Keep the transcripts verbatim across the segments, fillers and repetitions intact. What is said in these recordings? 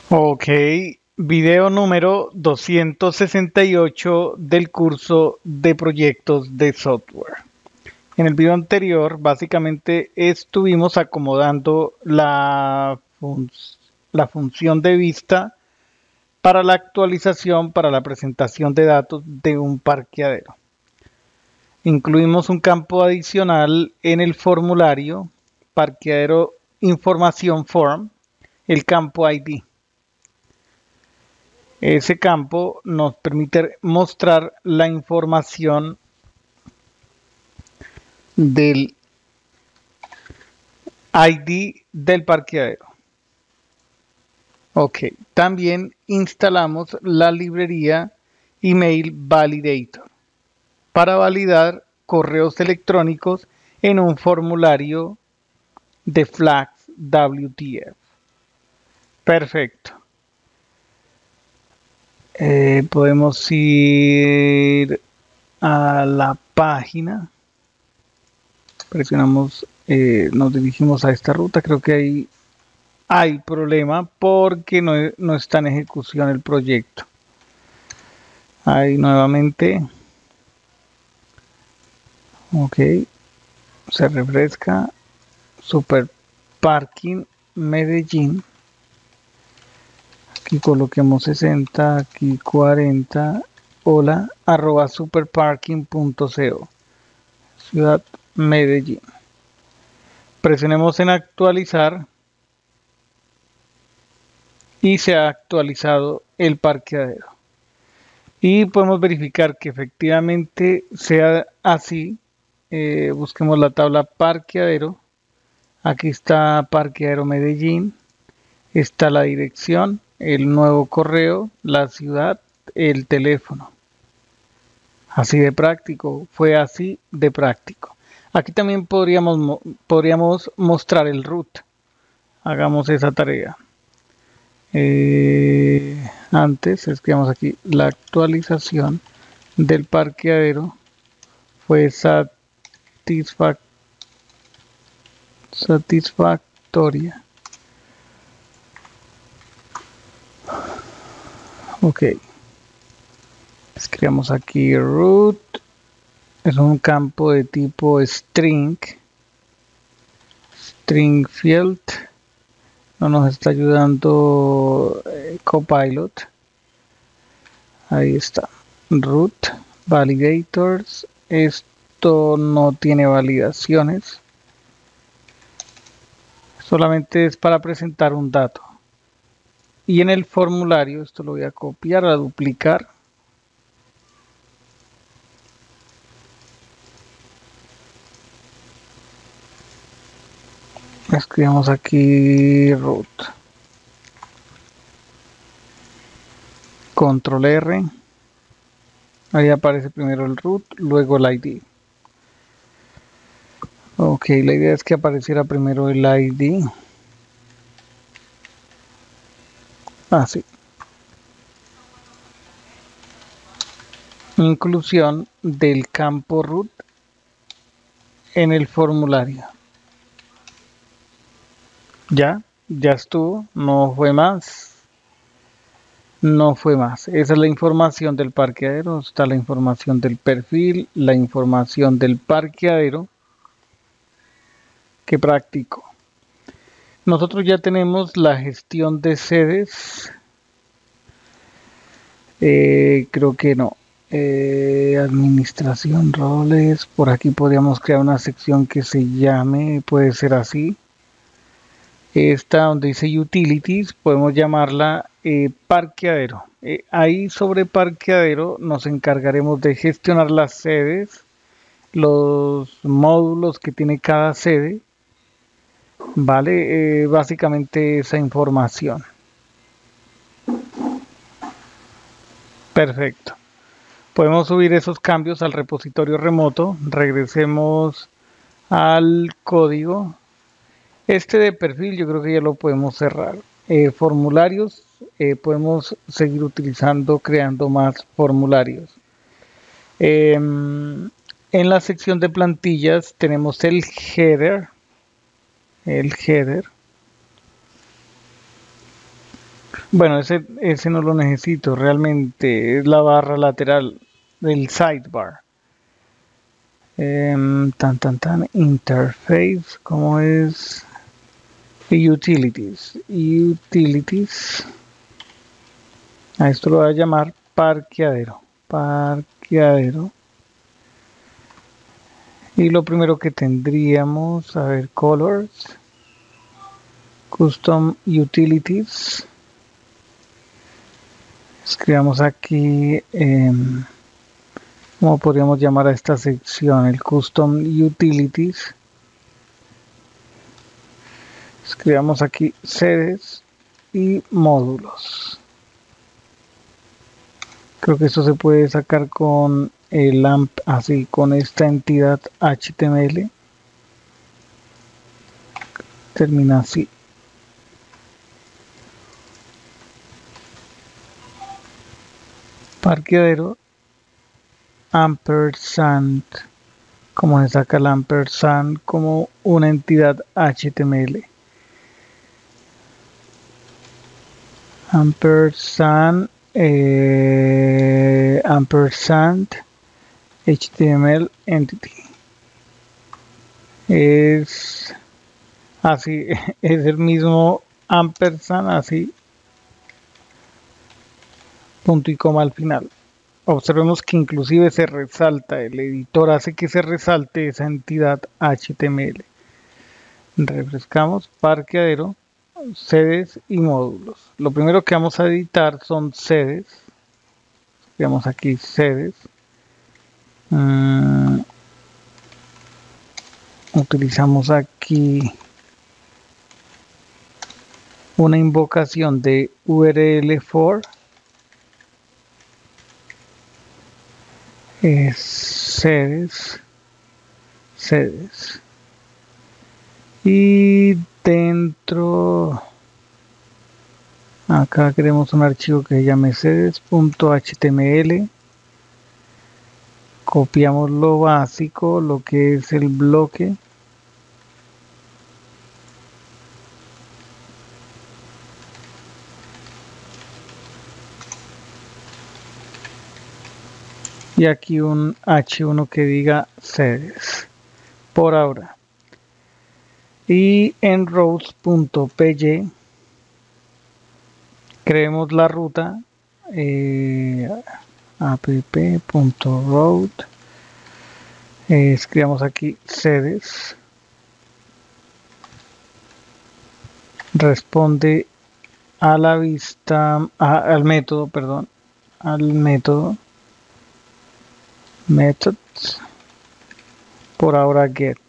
Ok, video número doscientos sesenta y ocho del curso de proyectos de software. En el video anterior, básicamente estuvimos acomodando la, fun la función de vista para la actualización, para la presentación de datos de un parqueadero. Incluimos un campo adicional en el formulario, parqueadero información form, el campo I D. Ese campo nos permite mostrar la información del I D del parqueadero. Ok, también instalamos la librería Email Validator para validar correos electrónicos en un formulario de flags W T F. Perfecto. Eh, podemos ir a la página. Presionamos, eh, nos dirigimos a esta ruta. Creo que ahí hay problema porque no, no está en ejecución el proyecto. Ahí nuevamente. Ok. Se refresca. Super Parking Medellín. Aquí coloquemos sesenta, aquí cuarenta. Hola, arroba superparking punto co. Ciudad Medellín. Presionemos en actualizar. Y se ha actualizado el parqueadero. Y podemos verificar que efectivamente sea así. Eh, busquemos la tabla parqueadero. Aquí está parqueadero Medellín. Está la dirección, el nuevo correo, la ciudad, el teléfono. Así de práctico, fue así de práctico. Aquí también podríamos, podríamos mostrar el root. Hagamos esa tarea. Eh, antes escribamos aquí la actualización del parqueadero fue satisfac satisfactoria. Ok, escribamos aquí root, es un campo de tipo string, string field. No nos está ayudando eh, Copilot. Ahí está. Root, validators. Esto no tiene validaciones. Solamente es para presentar un dato. Y en el formulario, esto lo voy a copiar, a duplicar. Escribimos aquí root. Control R. Ahí aparece primero el root, luego el I D. Ok, la idea es que apareciera primero el I D. Así. Inclusión del campo root en el formulario. Ya, ya estuvo, no fue más. No fue más. Esa es la información del parqueadero. Está la información del perfil, la información del parqueadero. Qué práctico. Nosotros ya tenemos la gestión de sedes. Eh, creo que no. Eh, administración, roles. Por aquí podríamos crear una sección que se llame, puede ser así. Esta donde dice utilities, podemos llamarla eh, parqueadero. Eh, ahí sobre parqueadero nos encargaremos de gestionar las sedes, los módulos que tiene cada sede, vale, eh, básicamente esa información. Perfecto. Podemos subir esos cambios al repositorio remoto. Regresemos al código. Este de perfil yo creo que ya lo podemos cerrar. Eh, formularios, eh, podemos seguir utilizando, creando más formularios. Eh, en la sección de plantillas tenemos el header. El header. Bueno, ese, ese no lo necesito, realmente es la barra lateral del sidebar. Eh, tan tan tan interface, ¿cómo es? Utilities. Utilities. A esto lo voy a llamar parqueadero. Parqueadero. Y lo primero que tendríamos, a ver, colors. Custom utilities. Escribamos aquí, eh, ¿cómo podríamos llamar a esta sección? El custom utilities. Escribamos aquí sedes y módulos. Creo que esto se puede sacar con el A M P, así, con esta entidad H T M L. Termina así. Parqueadero ampersand. Como se saca el ampersand como una entidad H T M L. Ampersand eh, ampersand H T M L entity. Es así, es el mismo ampersand, así, punto y coma al final. Observemos que inclusive se resalta, el editor hace que se resalte esa entidad H T M L. Refrescamos, parqueadero, sedes y módulos. Lo primero que vamos a editar son sedes. Veamos aquí sedes. Um, utilizamos aquí una invocación de U R L for. Es sedes, sedes, y dentro acá queremos un archivo que se llame sedes.html. Copiamos lo básico, lo que es el bloque, y aquí un H uno que diga sedes por ahora. Y en routes.py creemos la ruta eh, app.route, eh, escribamos aquí sedes, responde a la vista, a, al método, perdón, al método methods, por ahora get.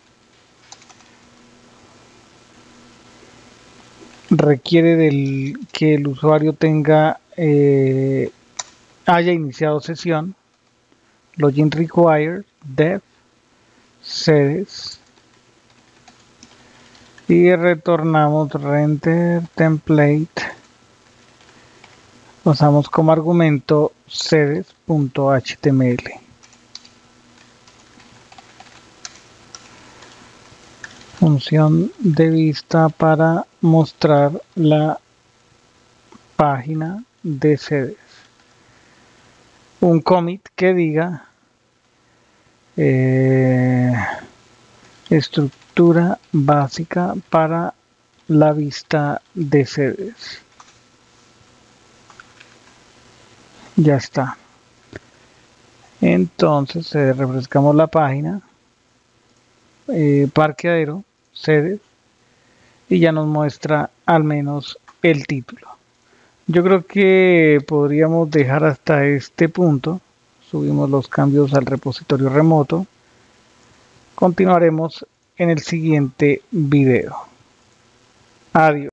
Requiere del que el usuario tenga eh, haya iniciado sesión. Login required def sedes y retornamos render template. Usamos como argumento sedes.html. Función de vista para mostrar la página de sedes. Un commit que diga eh, estructura básica para la vista de sedes. Ya está. Entonces eh, refrescamos la página, eh, parqueadero, sedes, y ya nos muestra al menos el título. Yo creo que podríamos dejar hasta este punto. Subimos los cambios al repositorio remoto. Continuaremos en el siguiente video. Adiós.